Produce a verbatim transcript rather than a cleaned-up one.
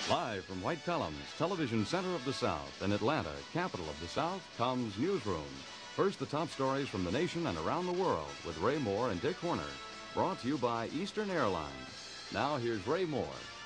Live from White Columns, television center of the South, in Atlanta, capital of the South, comes Newsroom. First, the top stories from the nation and around the world with Ray Moore and Dick Horner. Brought to you by Eastern Airlines. Now, here's Ray Moore.